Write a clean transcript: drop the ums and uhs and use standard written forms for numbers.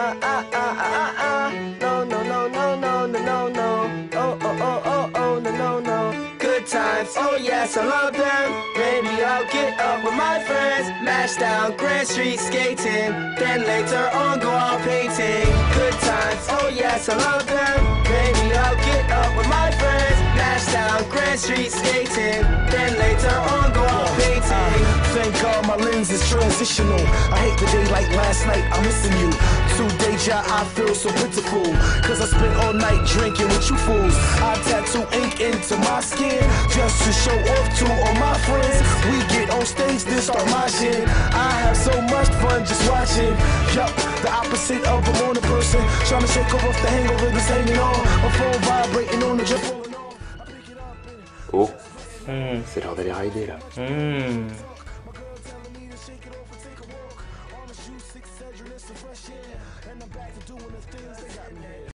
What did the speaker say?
No, no, no, no, no, no, no, no. Oh, oh, oh, oh, oh, no, no, no. Good times, oh yes, I love them. Maybe I'll get up with my friends, mash down Grand Street skating, then later on go out painting. Good times, oh yes, I love them. Maybe I'll get up with my friends, mash down Grand Street skating, then later on go out painting. Thank God my lens is transitional. I hate the day like last night, I'm missing you. Today, ja, I feel so pitiful, cause I spent all night drinking with you fools. I tattoo ink into my skin, just to show off to all my friends. We get on stage, then start moshing. I have so much fun just watching. Yup, the opposite of a morning person, trying to shake off the hangover that's hanging on. My phone vibrating on the jet falling off. I pick it up and será delle idee. and I'm back to doing the things they got me.